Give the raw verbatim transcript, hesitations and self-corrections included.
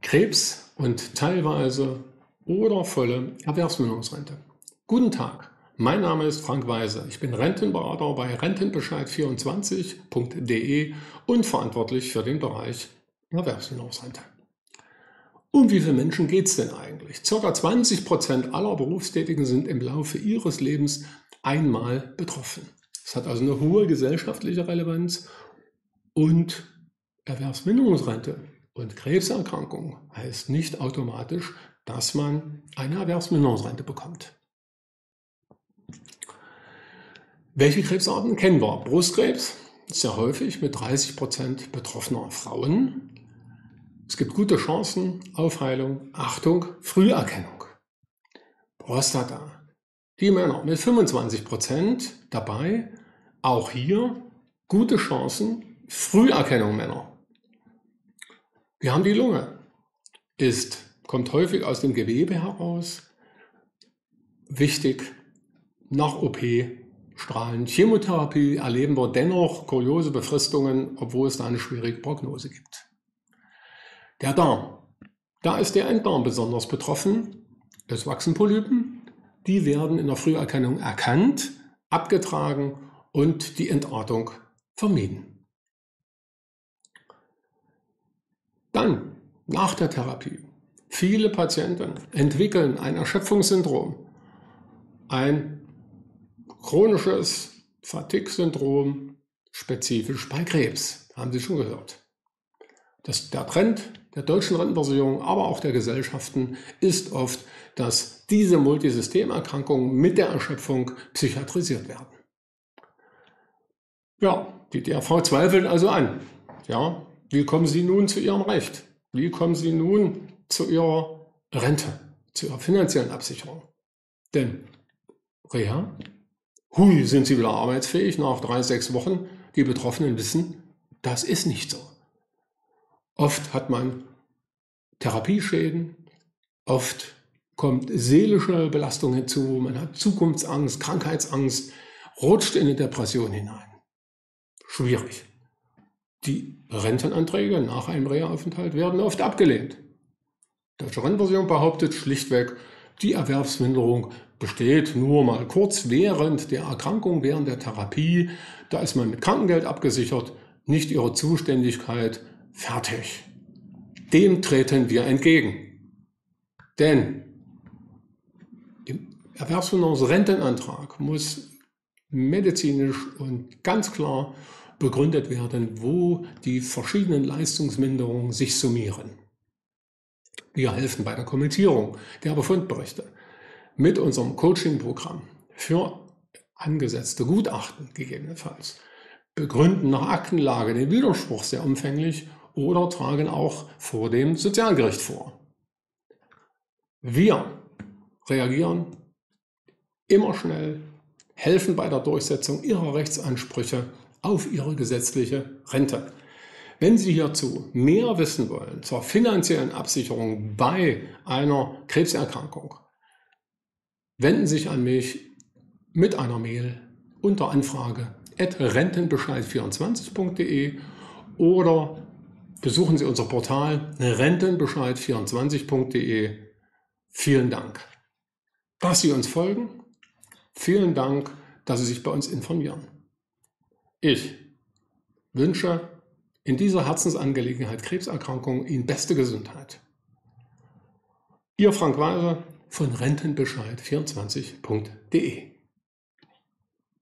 Krebs und teilweise oder volle Erwerbsminderungsrente. Guten Tag, mein Name ist Frank Weise. Ich bin Rentenberater bei rentenbescheid vierundzwanzig punkt de und verantwortlich für den Bereich Erwerbsminderungsrente. Um wie viele Menschen geht es denn eigentlich? Circa zwanzig Prozent aller Berufstätigen sind im Laufe ihres Lebens einmal betroffen. Es hat also eine hohe gesellschaftliche Relevanz und Erwerbsminderungsrente und Krebserkrankung heißt nicht automatisch, dass man eine Erwerbsminderungsrente bekommt. Welche Krebsarten kennen wir? Brustkrebs ist sehr häufig mit dreißig Prozent betroffener Frauen. Es gibt gute Chancen auf Heilung. Achtung, Früherkennung. Prostata. Die Männer mit fünfundzwanzig Prozent dabei. Auch hier gute Chancen. Früherkennung Männer. Wir haben die Lunge. Ist, kommt häufig aus dem Gewebe heraus. Wichtig, nach O P Strahlen. Chemotherapie erleben wir dennoch kuriose Befristungen, obwohl es da eine schwierige Prognose gibt. Der Darm. Da ist der Enddarm besonders betroffen. Es wachsen Polypen. Die werden in der Früherkennung erkannt, abgetragen und die Entartung vermieden. Dann, nach der Therapie. Viele Patienten entwickeln ein Erschöpfungssyndrom, ein chronisches Fatigue-Syndrom, spezifisch bei Krebs, haben Sie schon gehört. Das, der Trend der deutschen Rentenversicherung, aber auch der Gesellschaften ist oft, dass diese Multisystemerkrankungen mit der Erschöpfung psychiatrisiert werden. Ja, die D R V zweifelt also an. Ja, wie kommen Sie nun zu Ihrem Recht? Wie kommen Sie nun zu Ihrer Rente, zu Ihrer finanziellen Absicherung? Denn Reha, hui, sind Sie wieder arbeitsfähig nach drei, sechs Wochen? Die Betroffenen wissen, das ist nicht so. Oft hat man Therapieschäden, oft kommt seelische Belastung hinzu, man hat Zukunftsangst, Krankheitsangst, rutscht in eine Depression hinein. Schwierig. Die Rentenanträge nach einem Reha-Aufenthalt werden oft abgelehnt. Die Deutsche Rentenversicherung behauptet schlichtweg, die Erwerbsminderung besteht nur mal kurz während der Erkrankung, während der Therapie. Da ist man mit Krankengeld abgesichert, nicht ihre Zuständigkeit. Fertig. Dem treten wir entgegen. Denn im Erwerbsminderungsrentenantrag muss medizinisch und ganz klar begründet werden, wo die verschiedenen Leistungsminderungen sich summieren. Wir helfen bei der Kommentierung der Befundberichte mit unserem Coaching-Programm für angesetzte Gutachten gegebenenfalls, begründen nach Aktenlage den Widerspruch sehr umfänglich oder tragen auch vor dem Sozialgericht vor. Wir reagieren immer schnell, helfen bei der Durchsetzung Ihrer Rechtsansprüche auf Ihre gesetzliche Rente. Wenn Sie hierzu mehr wissen wollen zur finanziellen Absicherung bei einer Krebserkrankung, wenden Sie sich an mich mit einer Mail unter Anfrage at rentenbescheid vierundzwanzig punkt de oder besuchen Sie unser Portal rentenbescheid vierundzwanzig punkt de. Vielen Dank, dass Sie uns folgen. Vielen Dank, dass Sie sich bei uns informieren. Ich wünsche in dieser Herzensangelegenheit Krebserkrankung Ihnen beste Gesundheit. Ihr Frank Weise von rentenbescheid vierundzwanzig punkt de.